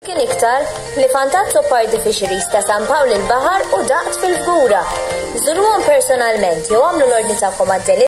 Kien iktar li Fantazzo Party Fisheries ta' San Pawl il-Baħar u daqt fil-Fgura. Żuruhom personalment jew għamlu l-ordni tagħkom għad